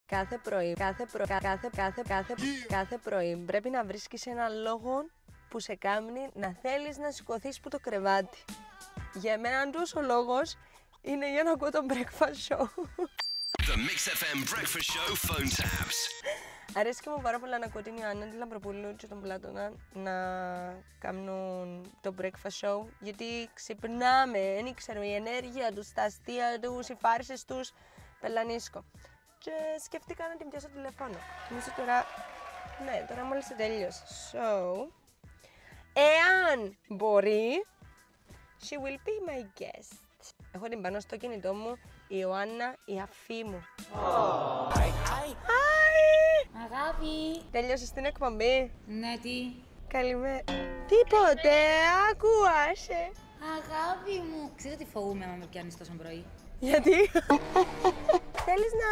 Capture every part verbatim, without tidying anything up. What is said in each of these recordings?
Κάθε πρωί, κάθε, προ... κάθε, κάθε, κάθε, κάθε πρωί πρέπει να βρίσκεις ένα λόγο που σε κάνει να θέλεις να σηκωθείς που το κρεβάτι. Για μένα τους ο λόγος είναι για να ακούω το breakfast show. The Mix εφ εμ Breakfast Show phone taps. Αρέσκει μου πάρα πολύ να ακούω την Ιωάννα, την Λαμπροπούλου και τον Πλάτωνα να κάνουν το breakfast show, γιατί ξυπνάμε, δεν ξέρω, η ενέργεια τους, τα αστεία τους, οι φάρσες τους, πελανίσκω. Και σκέφτηκα να την πιάσω τηλεφώνο. Νομίζω τώρα, ναι, τώρα μόλις τέλειωσε. So, εάν μπορεί, she will be my guest. Έχω την πάνω στο κινητό μου, η Ιωάννα, η αφή μου. Oh. Hi. Hi. Hi. Αγάπη. Τέλειωσες την εκπομπή? Ναι, τι? Καλημέρα. Τίποτε, ακούασε. Αγάπη μου. Ξέρετε τι φοβούμαι άμα με πιάνεις τόσο πρωί? Γιατί? Θέλεις να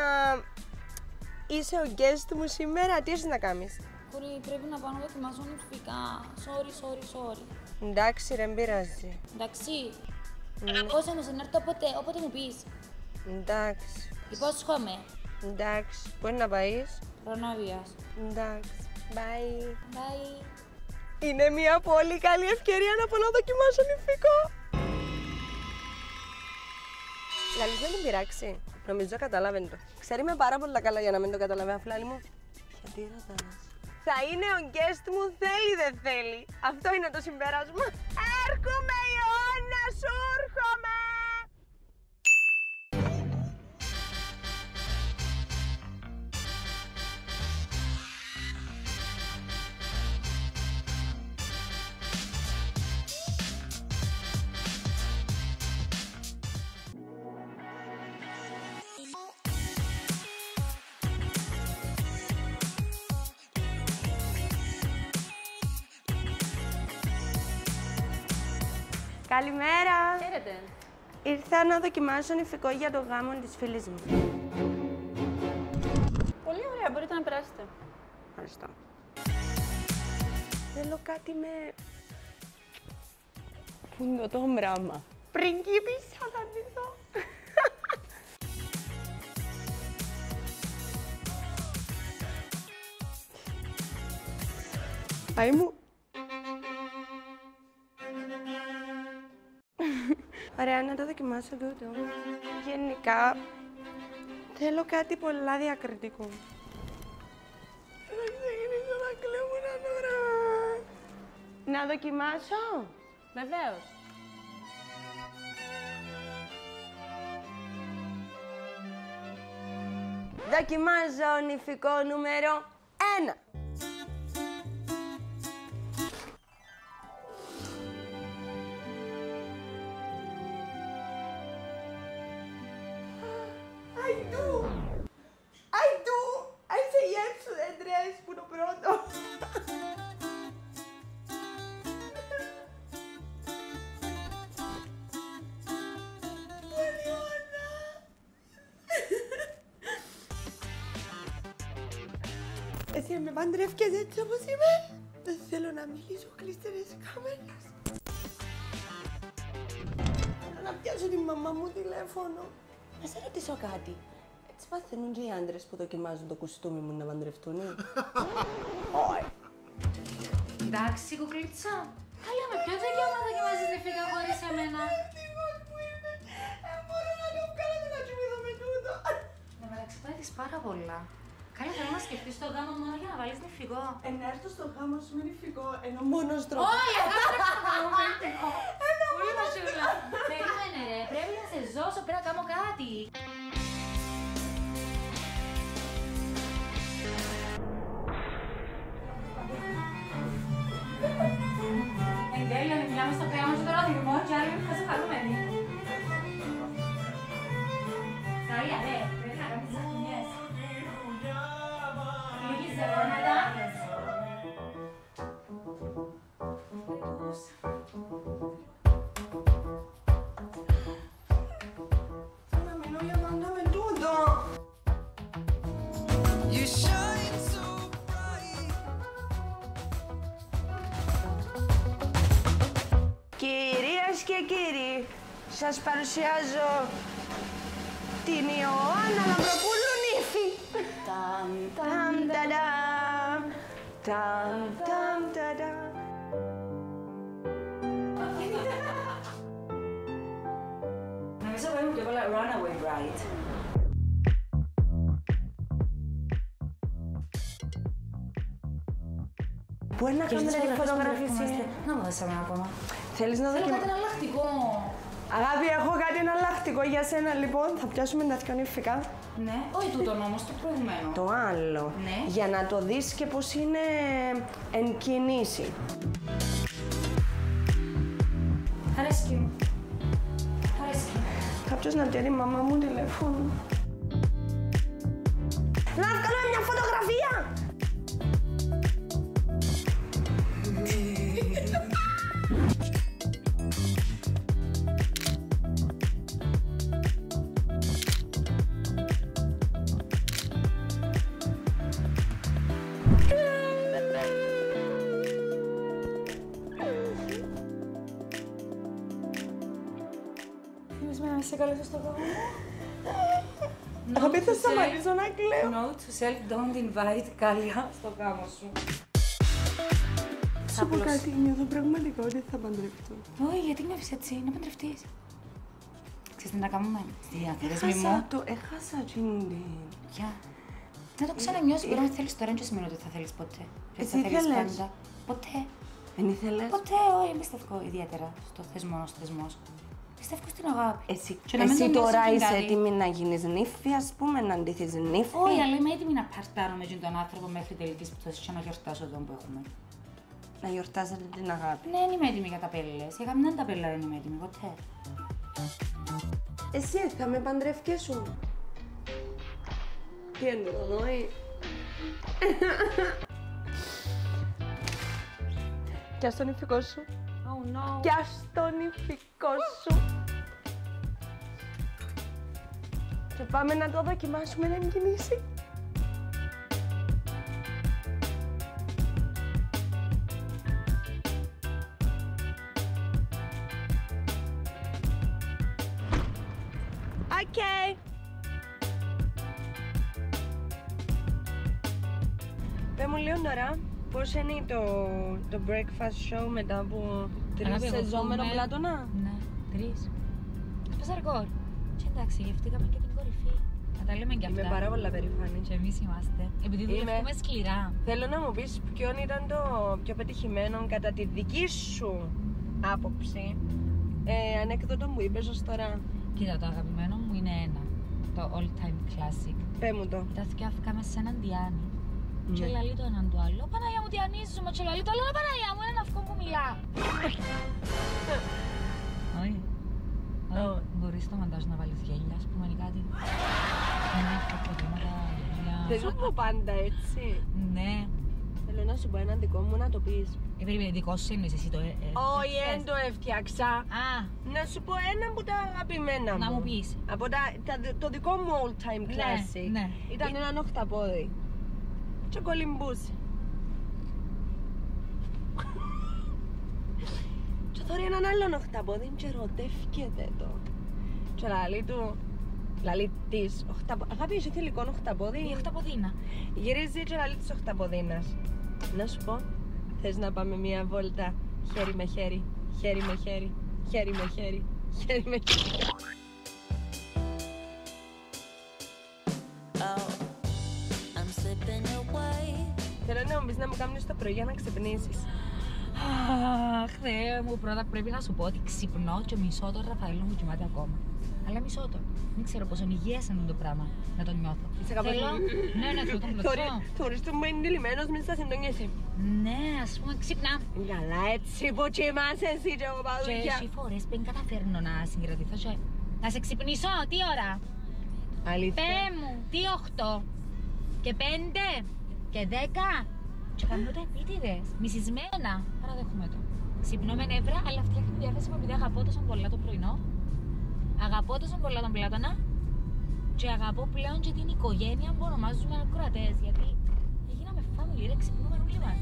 είσαι ο guest μου σήμερα, τι έχεις να κάνεις? Χωρί, πρέπει να πάω να δοκιμάσω νηφικά. Sorry, sorry, sorry. Εντάξει ρε, μπειράζει. Εντάξει. Mm. Πώς όμως, να έρθω όποτε, όποτε μου πεις. Εντάξει. Υπόσχομαι. Εντάξει. Πού είναι να πάεις? Ρονόβιας. Εντάξει. Bye. Bye. Είναι μια πολύ καλή ευκαιρία να πάω να δοκιμάσω νηφικό. Λαλής να την πειράξει. Νομίζω κατάλαβε το. Ξέρει με πάρα πολλά καλά για να μην το καταλαβαίνει. Αφλάλη μου. Γιατί ρωτάς? Θα είναι ο guest μου, θέλει δεν θέλει. Αυτό είναι το συμπέρασμα. Έρχομαι Ιωάννα, σου έρχομαι! Καλημέρα! Χαίρετε. Ήρθα να δοκιμάσω νηφικό για το γάμο της φίλης μου. Πολύ ωραία, μπορείτε να περάσετε. Ευχαριστώ. Θέλω κάτι με... Πού είναι το μπράμα. Πριγκίπισσα θα ντυθώ. Αϊ μου. Ωραία, να το δοκιμάσω τούτο. Γενικά, θέλω κάτι πολλά διακριτικό. Θα ξεκινήσω να κλαίω τώρα. Να δοκιμάσω? Βεβαίως. Δοκιμάζω νηφικό νούμερο ένα. I do! I do! I say yes to the dress που το πρώτο. Πολιώνα! Εσύ με παντρεύκες έτσι όπως είμαι? Δεν θέλω να μιλήσω κλειστερές κάμερες. Θέλω να πιάσω τη μαμά μου τηλέφωνο. Να σε ρωτήσω κάτι. Έτσι παθαίνουν και οι άντρες που δοκιμάζουν το κουστούμι μου να παντρευτούν? Όχι. Εντάξει, κουκλίτσα. Καλά, με ποιο δικαίωμα δοκιμάζεις νηφικά χωρίς εμένα? Ευτυχώς που είμαι. Δεν μπορώ να το βγάλω να κοιμηθώ με τούτο. Με μεταξύ πάθεις πάρα πολλά. Καλά, θέλω να σκεφτείς το γάμο μόνο για να βάλεις νηφικό. Ε, να έρθω στο γάμο σου με νηφικό, ενώ μόνος τρόπος. Όχι, αγάπη, στο γάμο με νηφικό. Πολύ μασούλα. Περίμενε ρε, πρέπει να σε ζώσω, πρέπει να κάνω κάτι. Εν τέλει, μιλάμε στο κρέμα σου τώρα δημιουργώ και άλλοι θα σε χαρούμενοι. Καλία, ρε, πρέπει να κάνεις τις ακτινιές. Λίγες δευτερόλεπτα. Να μείνω για πάντα με τούτο. Κυρίες και κύριοι, σας παρουσιάζω την Ιωάννα Λαμπροπούλου νύφη. Ταμ, ταμ, τατα. Νομίζω ότι μου έβαλα Runaway Bride. Πού είναι να κάνουμε τη φωτογραφίση? Να μου δώσαμε ακόμα. Θέλεις να Θέλω δοκιμάσεις? κάτι εναλλακτικό. Αγάπη, έχω κάτι εναλλακτικό για σένα, λοιπόν. Θα πιάσουμε τα δυο νηφικά. Ναι, όχι τούτον όμως, το προηγουμένο. Το άλλο. Ναι. Για να το δεις και πώς είναι εν κινήσει. Αρέσκει μου. Αρέσκει. Κάποιος να πιέρει μαμά μου τηλέφωνο. Να κάνουμε μια φωτογραφία! Θέλεις με να σε καλέσω στο γάμο? Αγάπη, θα σταματήσω να κλαίω. Note to self, don't invite Κάλια στο γάμο σου. Σου πω κάτι, νιώθω πραγματικά ότι θα παντρευτώ. Όχι, γιατί νιώθεις έτσι, να παντρευτείς. Ξέρεις τι να κάνουμε, στη διαθέσιμη Έχασα μου. το, έχασα την. Ποια? Να το ξανανιώσεις, μπορεί να θέλεις τώρα, δεν σημαίνει ότι θα θέλεις ποτέ. Εσύ θα θέλεις ήθελες. πάντα. Ποτέ. Δεν ήθελες? Ποτέ, όχι, δεν πιστεύω ιδιαίτερα στο θεσμό ως θεσμός. Πιστεύω στην αγάπη. Εσύ, Και να μην εσύ τον νιώσεις τώρα την είσαι κάτι. έτοιμη να γίνεις νύφη, ας πούμε, να ντυθείς νύφη. Όχι, αλλά είμαι έτοιμη να παρτάρω με τον άνθρωπο μέχρι τελικής πτώσης και να γιορτάσω τον που έχουμε. Να γιορτάζετε την αγάπη. Ναι, δεν είμαι έτοιμη για τα πέλες. Για καμιά τα πέλα δεν είμαι έτοιμη, ποτέ. Εσύ θα με παντρεύκες σου. Τι εννοεί. Κι ας τον ηφικό σου. Oh no. Κι ας τον ηφικό σου. Και πάμε να το δοκιμάσουμε να κινήσει. Οκ. Πες μου λίγο τώρα, πώς είναι το, το breakfast show μετά από τρεις Αγάπη, εγώ σεζόν με τον φοβούμαι- Πλάτωνα. Ναι, τρεις. Έσπασα ρεκόρ. Και εντάξει, γευτήκαμε και την κορυφή. Να τα λέμε κι αυτά. Είμαι πάρα πολλά περήφανη. Και εμείς είμαστε. Επειδή Είμαι. δουλεύουμε σκληρά. Θέλω να μου πεις ποιον ήταν το πιο πετυχημένο κατά τη δική σου άποψη ε, ανέκδοτο που είπες ως τώρα. Κοίτα, το αγαπημένο μου είναι ένα. Το all time classic. Πες μου το. Τα θυκιάφηκαμε σε έναν Διάννη. Ναι. Και λαλεί το έναν του άλλο. Παναγιά μου, διανύζουμε. Και λαλεί το άλλο. Παναγιά μου, έναν αυτό που μιλά. Όχι. Όχι. Μπορείς στο μαντάζ να βάλεις γέλια, ας πούμε, ή κάτι. Ένα αυτοκροτήματα, γέλια. Δεν σου πω πάντα έτσι. Ναι. Θέλω να σου πω έναν δικό μου να το πεις. Ε, περίμενε, δικό σου εννοείς εσύ το... ε, ε, Όχι, φτιάξες. δεν το έφτιαξα. Α, Να σου πω ένα από τα αγαπημένα μου. να μου πεις. Από τα, τα- το δικό μου all time Ναι, classic. ναι. Ήταν Ε- ένα οχταπόδι. Και κολυμπούσε. Και τώρα έναν άλλον οχταπόδι και ρωτεύκεται το. Και λαλεί του, λαλεί της οχταπόδι. Αγάπη, είσαι θηλυκό οχταπόδι. Η οχταποδίνα. Γυρίζει και λαλεί της οχταποδίνας. Να σου πω, θες να πάμε μία βόλτα χέρι με χέρι, χέρι με χέρι, χέρι με χέρι, χέρι με χέρι. Θέλω να μου πεις να μου κάνεις το πρωί για να ξυπνήσεις. Αχ, Θεέ μου, πρώτα πρέπει να σου πω ότι ξυπνώ και μισό τον Ραφαήλ μου κοιμάται ακόμα. Αλλά μισό τον. Δεν ξέρω πόσο υγιές είναι το πράγμα να τον νιώθω. Είσαι κάπως... Θέλω... Ναι, ναι, θέλω τον πλωτό. Θωρείς τον που είναι λιμένος μέσα στα συντονιέσαι. Ναι, ας πούμε, ξυπνά. Καλά, έτσι που κοιμάσαι εσύ και εγώ Και παδούκια. εσύ φορές που δεν καταφέρνω να συγκρατηθώ και... Να σε ξυπνήσω, τι ώρα. Αλήθεια. Πέ μου, τι οχτώ. Και πέντε. Και δέκα. Και κάνω τα επίτηδες. Μισισμένα. Παραδέχομαι το. Ξυπνώ με νεύρα, αλλά φτιάχνω τη διάθεση μου επειδή αγαπώ τόσο πολλά το πρωινό. Αγαπώ τόσο πολλά τον Πλάτωνα. Και αγαπώ πλέον και την οικογένεια που ονομάζουμε ακροατές. Γιατί έγιναμε family, ρε, ξυπνούμε όλοι μας.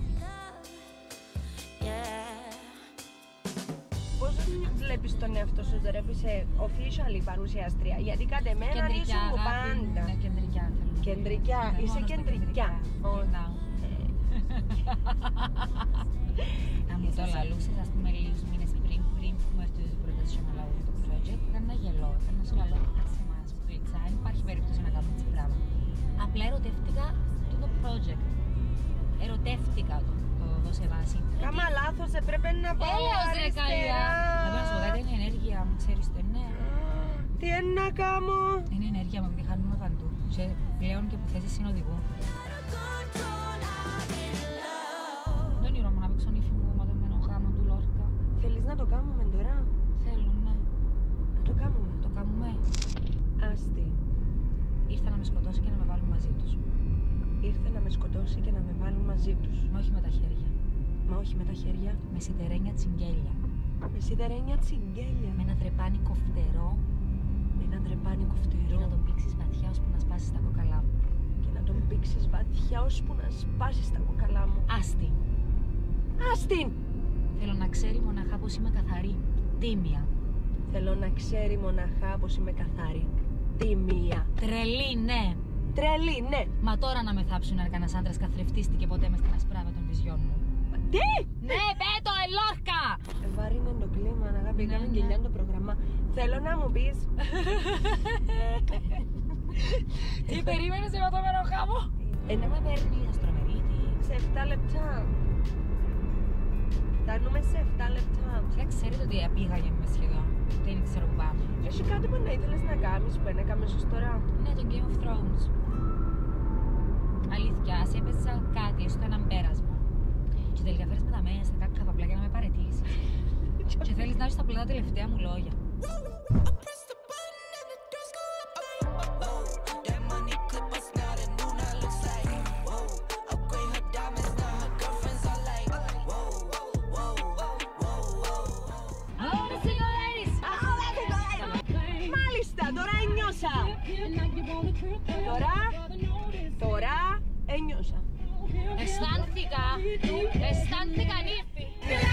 Πώς βλέπεις τον εαυτό σου τώρα που είσαι official παρουσιάστρια, γιατί κατ' εμένα ήσουν που αγάπη μου. πάντα. Ναι, κεντρικιά θέλω. Κεντρικιά, Ναι, είσαι μόνο στα κεντρικιά. κεντρικά. Όχι. Γυρνάω. Αν μου το λαλούσες, ας πούμε, λίγους μήνες πριν, πριν που έρθει η πρόταση να λάβω το project, ήταν ένα γελό, ήταν να σου λαλώ, κάτσε μας, πλήτσα, δεν υπάρχει περίπτωση να κάνουμε έτσι πράγμα. Απλά ερωτεύτηκα το, το project. Ερωτεύτηκα το, το δώσε βάση. Κάμα λάθος, έπρεπε να πάω Έλεος ρε καλιά! Θα πω να σου πω κάτι, είναι ενέργεια μου, ξέρεις το, ναι. Τι είναι να κάνω? Είναι ενέργεια μου, επειδή χάνουμε παντού. Και πλέον και που θέσεις συνοδηγού. Το όνειρο μου να παίξω νύφη μου ματωμένο γάμο του Λόρκα. Θέλεις να το κάνουμε τώρα? Θέλω, ναι. Να το κάνουμε. Το κάνουμε. Άστη. Ήρθα να με σκοτώσει και να με βάλουν μαζί τους. Ήρθε να με σκοτώσει και να με βάλουν μαζί τους. Μα όχι με τα χέρια. Μα όχι με τα χέρια. Με σιδερένια τσιγκέλια. Με σιδερένια τσιγκέλια. Με ένα τρεπάνικο φτερό. Με ένα τρεπάνικο Και φτερό. να τον πήξεις βαθιά ώσπου να σπάσεις τα κόκαλά μου. Και να τον πήξεις βαθιά ώσπου να σπάσεις τα κόκαλά μου. Άστη. Άστιν! Θέλω να ξέρει μοναχά πως είμαι καθαρή. Τίμια. Θέλω να ξέρει μοναχά πως είμαι καθαρή. Τίμια. Τρελή, ναι. Τρελή, ναι. Μα τώρα να με θάψουν κανένας άντρας καθρεφτίστηκε ποτέ μες στην ασπρά με των βυζιών μου. Τι! Ναι, πέτω, ελόρκα! Βάρινε το κλίμα, αγάπη, Ναι, έκαμε ναι. γελιά το πρόγραμμα. Θέλω να μου πεις... Τι περίμενες εγώ το μέρο χάμω? Ε, Δεν με παίρνει αστρομερίτη. Σε επτά λεπτά. Φτάνουμε σε επτά λεπτά. Φίλα, ξέρετε ότι πήγαγε με σχεδόν. Δεν ξέρω που πάμε. Έχει κάτι που να ήθελες να κάνεις που δεν έκαμες ως τώρα? Ναι, το Game of Thrones. Αλήθεια, ας έπαιζα κάτι, έστω έναν πέρασμα. Και τελικά φέρεις με τα μέσα, κάποια καπαπλά για να με παραιτήσεις. Και θέλεις να έχεις τα πλάτα τελευταία μου λόγια. Μάλιστα, τώρα ένιωσα. Τώρα, τώρα ένιωσα. Αισθάνθηκα, αισθάνθηκα νύφη.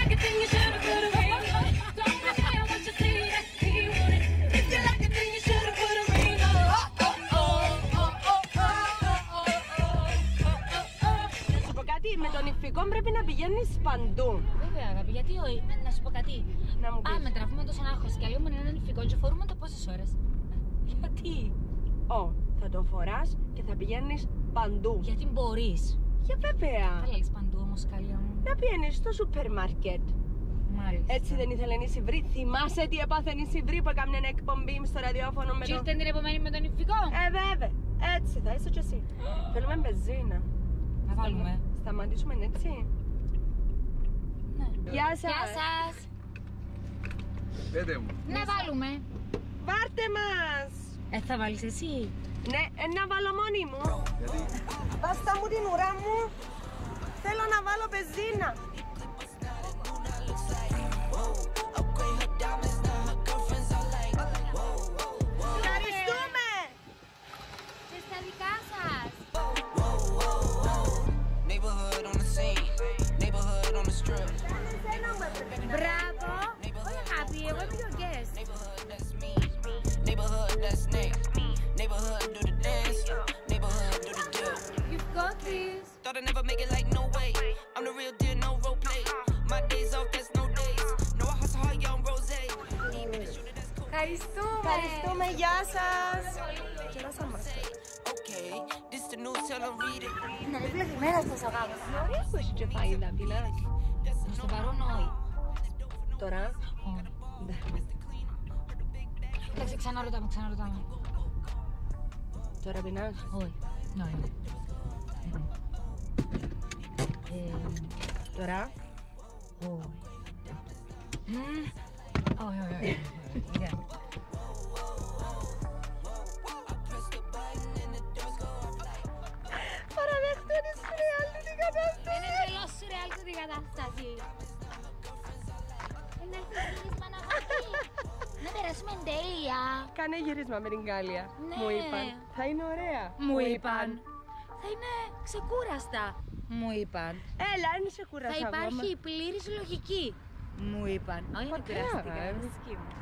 Να σου πω κάτι, με τον ηφικό πρέπει να πηγαίνεις παντού. Βέβαια, αγάπη, γιατί όχι, να σου πω κάτι. Να μου πεις. Πάμε, τραβούμε τόσο άγχος και αλλιώς με έναν νηφικό και φορούμε το πόσες ώρες. Γιατί? Ω, θα το φοράς και θα πηγαίνεις παντού. Γιατί μπορείς. Για βέβαια. Θα λες παντού όμως, καλή μου. Να πηγαίνεις στο σούπερ μάρκετ. Μάλιστα. Έτσι δεν ήθελε η Σιβρή. Θυμάσαι τι έπαθε η Σιβρή που έκανε ένα εκπομπή στο ραδιόφωνο με Και το... ήρθε την επομένη με τον νηφικό. Ε, βέβαια. Έτσι θα είσαι κι εσύ. Θέλουμε μπεζίνα. Να βάλουμε. Σταματήσουμε έτσι. Ναι. Γεια σας. Γεια σας. Πέτε μου. Να βάλουμε. Βάρτε μας. Ε, θα βάλεις εσύ. Ναι, ε, να βάλω μόνη μου. Βάστα μου την ουρά μου. Θέλω να βάλω μπεζίνα. Ευχαριστούμε. Και στα δικά σας. Neighborhood on the scene, neighborhood on the strip. Μπράβο. Όχι αγάπη, εγώ είμαι your guest. Neighborhood that's me, neighborhood that's Nick. Neighborhood do the dance, neighborhood do the dip. You've got this. Thought I'd never make it like no way. I'm the real deal, no role play. My days off, that's no days. No, I hustle hard, young rose. Need me to shoot it, that's cool. Ευχαριστούμε. Ευχαριστούμε, γεια σας. Okay, this the news, tell them read it. Να δεις βλεγμένα αυτός ο γάμος. Ωραίο που έχει και φαΐδα, φιλάκι. Προς το παρόν όχι. Τώρα, Όχι. Εντάξει, ξαναρωτάμε, ξαναρωτάμε. τώρα πεινάς. Όχι. Ναι, ναι. Ε, Τώρα, όχι. Μμμ. Όχι, όχι, όχι. Yeah. παραδεχτώ είναι σουρεάλ την κατάσταση. Είναι τελώς σουρεάλ την κατάσταση. Είναι ευτυχισμα να γραφεί. Να περάσουμε τέλεια. Κάνε γύρισμα με την Κάλια. Ναι. Μου είπαν. Θα είναι ωραία. Μου είπαν. Θα είναι ξεκούραστα. Μου είπαν. Έλα, είναι σε Θα κουρασμό. υπάρχει πλήρης λογική. Μου είπαν. Όχι, είναι Μακριά, κουραστικά. ε. Δυσκή μου.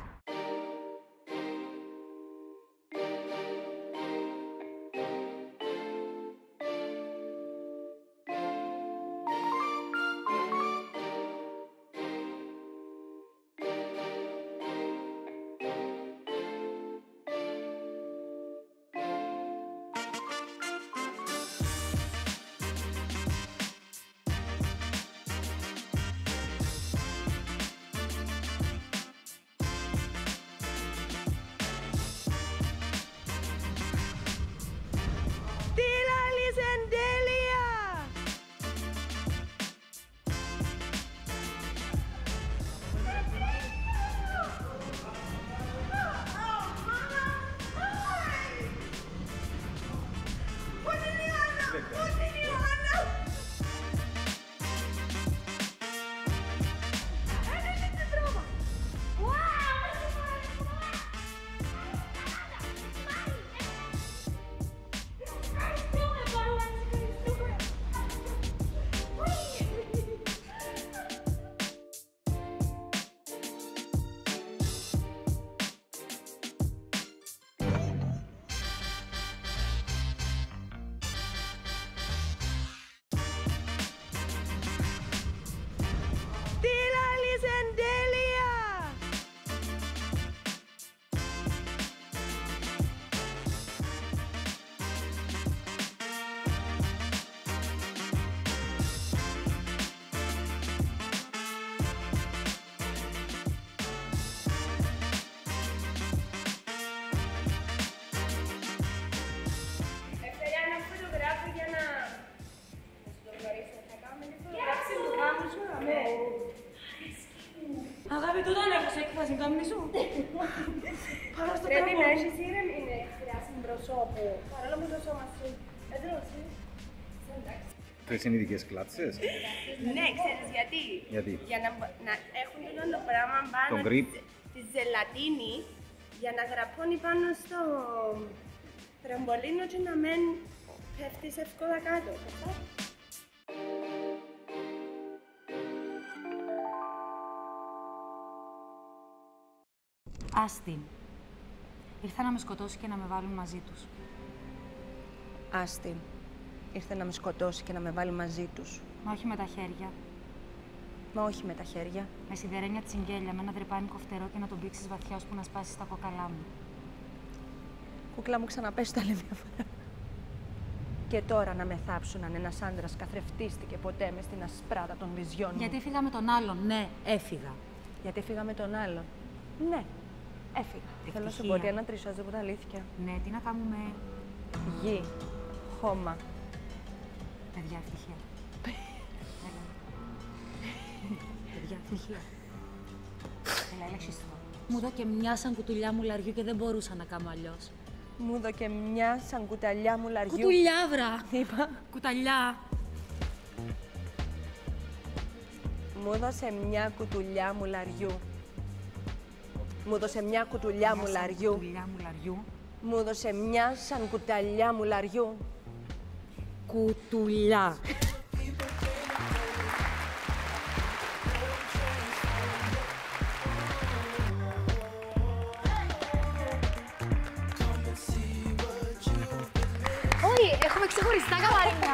τούτον έχω σε έκφραση, κάμνη σου. Πάρα στο Πρέπει τρόπο. να έχεις ήρεμη εκφράση προσώπου. Παρόλο που το σώμα σου εδρώσει. Εντάξει. Τρεις είναι ειδικές κλάτσες. Ναι, ξέρεις γιατί. Γιατί? Για να, μπο- να έχουν τούτο το πράγμα πάνω Τον grip. της- τη ζελατίνη για να γραπώνει πάνω στο τραμπολίνο και να μην πέφτεις εύκολα κάτω. Άστι. Ήρθα να με σκοτώσει και να με βάλουν μαζί τους. Άστι. Ήρθε να με σκοτώσει και να με βάλει μαζί τους. Μα όχι με τα χέρια. Μα όχι με τα χέρια. Με σιδερένια τσιγκέλια, με ένα δρεπάνικο φτερό και να τον πήξεις βαθιά ώσπου να σπάσεις τα κόκαλά μου. Κούκλα μου, ξαναπες το άλλη μια φορά. Και τώρα να με θάψουν αν ένας άντρας καθρεφτίστηκε ποτέ μες στην ασπράδα των βυζιών μου. Γιατί έφυγα με τον άλλον, ναι, έφυγα. Γιατί έφυγα με τον άλλον. Ναι, έφυγα. Θέλω να σου πω Ευτυχία. ότι ένα τρισσός δεν τα αλήθεια. Ναι, τι να κάνουμε. Γη, χώμα. Παιδιά, ευτυχία. Έλα. Παιδιά, ευτυχία. Έλα, έλα, ξύστο. Μου δω και μια σαν κουτουλιά μου λαριού και δεν μπορούσα να κάνω αλλιώς. Μου δω και μια σαν κουταλιά μου λαριού. Κουτουλιά, βρα! Είπα. Κουταλιά! Μου έδωσε μια κουτουλιά μου λαριού. Μου έδωσε μια κουτουλιά μου Μια σαν λαριού. Κουτουλιά μου λαριού. Μου έδωσε μια σαν κουταλιά μου λαριού. Κουτουλιά. Όχι, έχουμε ξεχωριστά καμαρίνια.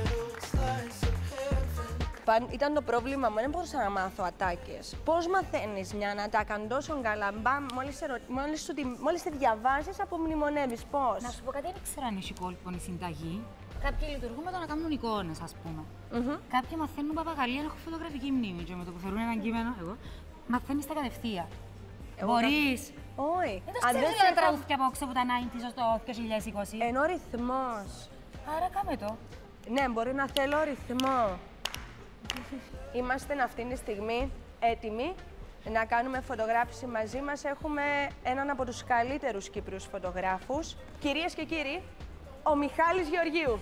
Παν- Ήταν το πρόβλημα μου, δεν μπορούσα να μάθω ατάκες. Πώς μαθαίνεις μια ατάκα τόσο καλά, μπαμ, μόλις, σε ρω- μόλις, σου τη... μόλις τη διαβάζεις, απομνημονεύεις, πώς. Να σου πω κάτι, δεν ξέρω αν έχει κόλπον η συνταγή. Κάποιοι λειτουργούν με το να κάνουν εικόνες, ας πούμε. Μμμ. Κάποιοι μαθαίνουν παπαγαλία, έχω φωτογραφική μνήμη και με το που φέρουν ένα κείμενο, εγώ, μαθαίνεις τα κατευθείαν. Εγώ Μπορείς. Όχι. Δεν το Αν ξέρω σε τα είχα- τραγούδια από όξε που τα ενενήντα στο δύο χιλιάδες είκοσι. Ενώ ρυθμός. Άρα κάμε το. Ναι, μπορεί να θέλω ρυθμό. Είμαστε αυτή τη στιγμή έτοιμοι να κάνουμε φωτογράφηση μαζί μας. Έχουμε έναν από τους καλύτερους Κύπριους φωτογράφους. Κυρίες και κύριοι, ο Μιχάλης Γεωργίου.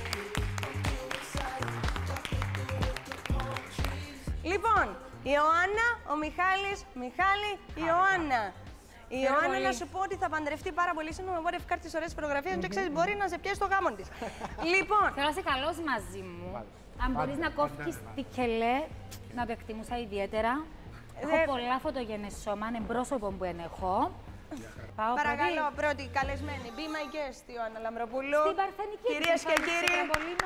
Λοιπόν, η Ιωάννα, ο Μιχάλης, Μιχάλη, η Ιωάννα. Η Ιωάννα πολύ. να σου πω ότι θα παντρευτεί πάρα πολύ σύντομα, οπότε ευκάρει τις ωραίες φωτογραφίες και ξέρεις, μπορεί να σε πιάσει το γάμο της. Λοιπόν, Θέλω να είσαι καλός μαζί μου. Αν μπορείς να κόφεις τη κελέ, να το εκτιμούσα ιδιαίτερα. Έχω Δε- πολλά φωτογενές σώμα, είναι πρόσωπο που ενέχω. Πάω παρακαλώ, πρώτη. πρώτη καλεσμένη. Be my guest, Ιωάννα Λαμπροπούλου. Στην Παρθενική. Κυρίες και στο κύριοι, τραμπολίνο.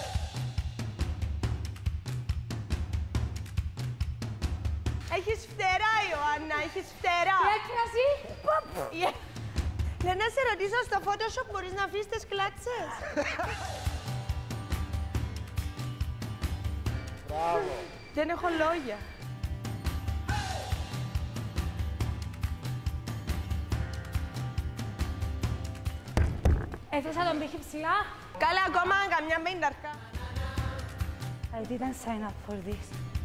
έχεις φτερά, Ιωάννα, έχεις φτερά. Η έκφραση. Παπ. Yeah. Λέω να σε ρωτήσω, στο Photoshop μπορείς να αφήσεις τις κλάτσες. Μπράβο. Δεν έχω λόγια. Έθεσα τον πύχη ψηλά. Καλά, ακόμα καμιά πενταρκά. I didn't sign up for this.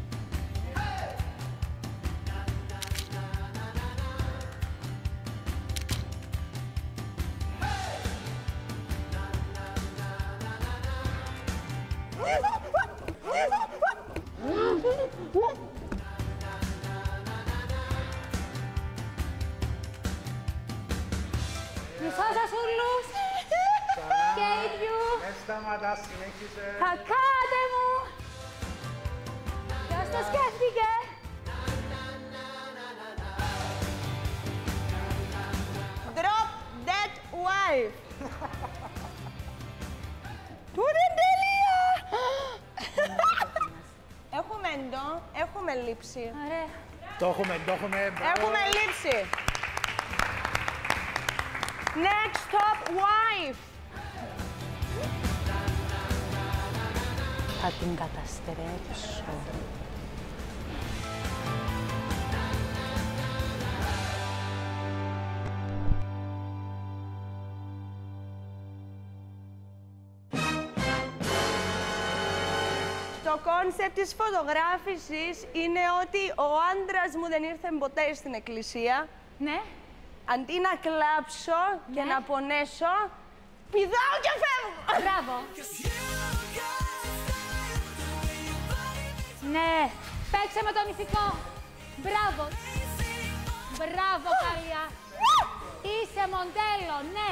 Μισό σας ούλους. Και ίδιου. Δεν σταματάς, συνέχισε. Κακάτε μου. Ποιος το σκέφτηκε. Drop that wife. Πού είναι τέλεια. Έχουμε εντό, έχουμε λήψη. Ωραία. Το έχουμε, το έχουμε. μπράβο. Έχουμε λήψη. Next top wife. Θα την καταστρέψω. Το Το κόνσεπτ της φωτογράφησης είναι ότι ο άντρας μου δεν ήρθε ποτέ στην εκκλησία. Ναι. Αντί να κλάψω και Ναι. να πονέσω, πηδάω και φεύγω. Μπράβο. Ναι. Παίξε με τον ηθικό. Μπράβο. Μπράβο, Κάλια. Είσαι μοντέλο, ναι.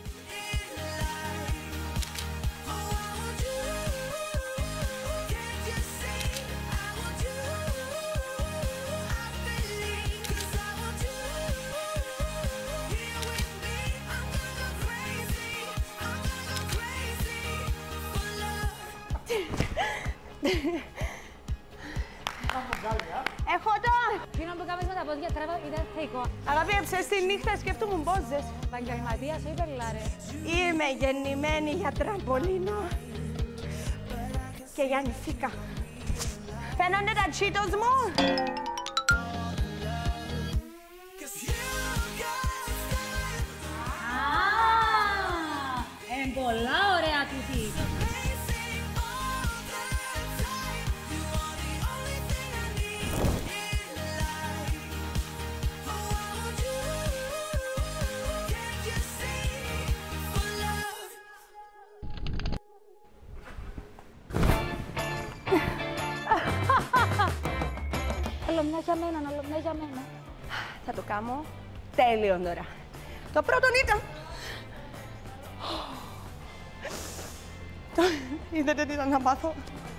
Έχω το... Τι να μου κάνεις με τα πόδια, τράβα, ήταν θεϊκό. Αγάπη, ψες τη νύχτα σκέφτομαι μπόζες. Επαγγελματίας ή υπερλάρε. Είμαι γεννημένη για τραμπολίνο και για νηφίκα. Φαίνονται τα τσίτος μου. Εν πολλά ωραία τούτη. Άλλο μια για μένα, άλλο μια για μένα. Θα το κάνω τέλειο τώρα. Το πρώτο ήταν... Είδατε τι ήταν να πάθω.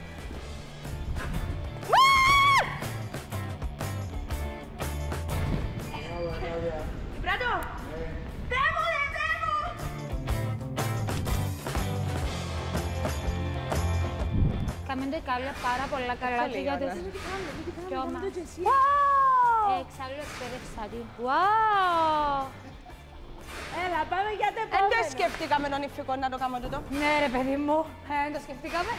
Τι πράττω! Φεύγω, δεν φεύγω! Κάμε το η Κάλια πάρα πολλά καλά Πολύ και για ωραία. τις πιώμα. Εξάλλου εκπαίδευσα τη. Wow! Έλα, πάμε για το επόμενο. Δεν το σκεφτήκαμε τον ηφικό να το κάνουμε τούτο. Ναι ρε παιδί μου, ε, δεν το σκεφτήκαμε.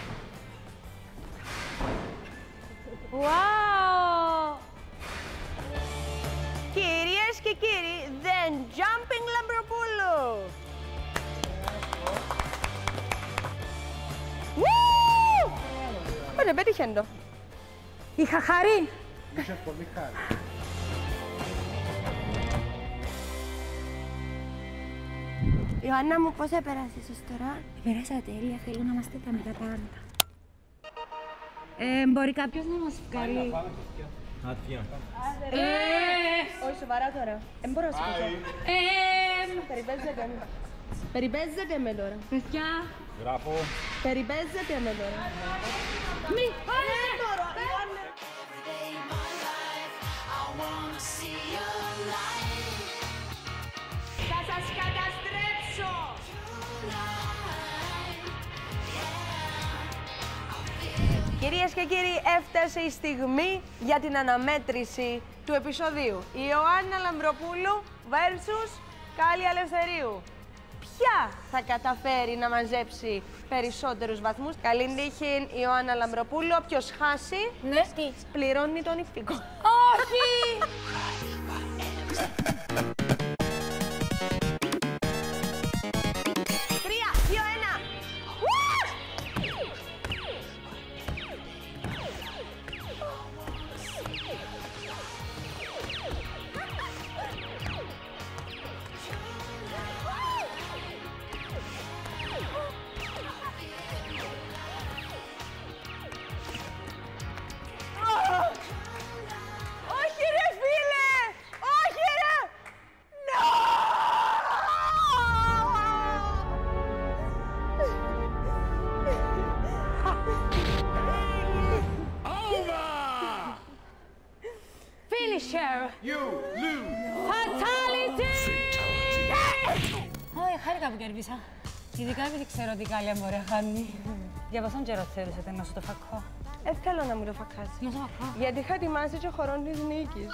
Wow! Κυρίες και κύριοι, The Jumping Λαμπροπούλου. Woo! Πότε πέτυχε το. Είχα χαρή. Είσαι πολύ χάρη. Ιωάννα μου, πώς έπερασες ως τώρα? Πέρασα τέλεια, θέλω να είμαστε τα μετά πάντα. Ε, μπορεί κάποιος να μας βγάλει. Άτια. Ε, Όχι, σοβαρά τώρα. Δεν μπορώ να σηκωθώ. ε, Περιπέζεται με. Περιπέζεται με τώρα. παιδιά. Γράφω. Περιπέζεται με τώρα. Μη, Δεν μπορώ, Ιωάννα. Θα σας καταστρέψω. Κυρίες και κύριοι, έφτασε η στιγμή για την αναμέτρηση του επεισοδίου. Η Ιωάννα Λαμπροπούλου versus Κάλια Ελευθερίου. Ποια θα καταφέρει να μαζέψει περισσότερους βαθμούς? Καλή τύχη, Ιωάννα Λαμπροπούλου. Όποιος χάσει, ναι, τι. πληρώνει τον ηφικό. Όχι! Τρία, δύο, ένα. Όχι ρε φίλε! Όχι ρε! No! Finisher! You lose. Fatality! Ω, χάρηκα που κέρδισα. Ειδικά επειδή ξέρω ότι η Κάλια μπορεί να χάνει. Για πόσον καιρό θέλετε να σου το φακώ? Ε, θέλω να μου το φακάσει. Να σου φακώ. Γιατί είχα ετοιμάσει και χορόν της νίκης.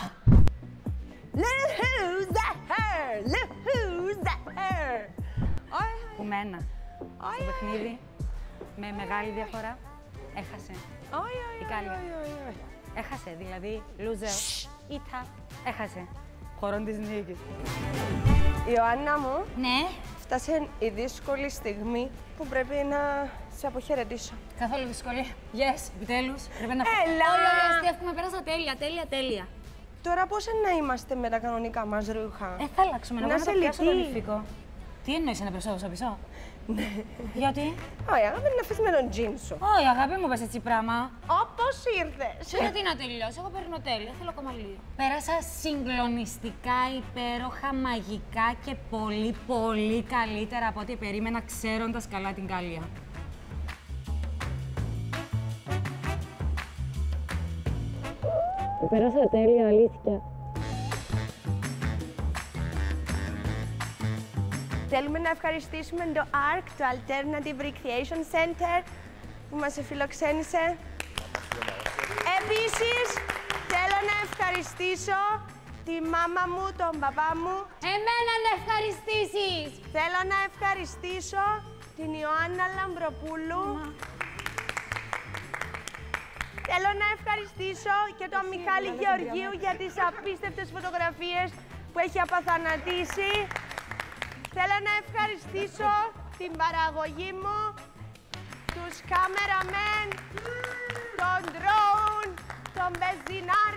Look who's that her! Look who's that her! Που μένα. Στο παιχνίδι, με μεγάλη διαφορά, έχασε. Όχι, Η Κάλια. Έχασε, δηλαδή, loser, ήττα, έχασε. Χορόν της νίκης. Ιωάννα μου, Ναι. έφτασε η δύσκολη στιγμή που πρέπει να σε αποχαιρετήσω. Καθόλου δύσκολη. Yes, επιτέλους. Πρέπει να Έλα! Όχι, όχι, αστείευκουμε, πέρασα τέλεια, τέλεια, τέλεια. Τώρα πώς είναι να είμαστε με τα κανονικά μας ρούχα. Ε, θα αλλάξουμε, να, Να να σε το πιάσω το λυπεί. νηφικό. Τι εννοείς, ένα περισσότερο πίσω. Ναι. Γιατί? Όχι, αγάπη, να αφήσεις με τον τζιν σου. Όχι, αγάπη μου, πες έτσι πράγμα. Όπως ήρθες. Γιατί να τελειώσει, εγώ παίρνω τέλεια, θέλω ακόμα λίγο. Πέρασα συγκλονιστικά, υπέροχα, μαγικά και πολύ, πολύ καλύτερα από ό,τι περίμενα, ξέροντας καλά την Γαλλία. Πέρασα τέλεια, αλήθεια. Θέλουμε να ευχαριστήσουμε το αρκ, το Alternative Recreation Center, που μας φιλοξένησε. Επίσης, θέλω να ευχαριστήσω τη μάμα μου, τον παπά μου. Εμένα να ευχαριστήσεις! Θέλω να ευχαριστήσω την Ιωάννα Λαμπροπούλου. Θέλω να ευχαριστήσω και τον Μιχάλη Γεωργίου για τις απίστευτες φωτογραφίες που έχει απαθανατήσει. Θέλω να ευχαριστήσω την παραγωγή μου, τους κάμεραμεν, τον drone, τον μπεζινάν,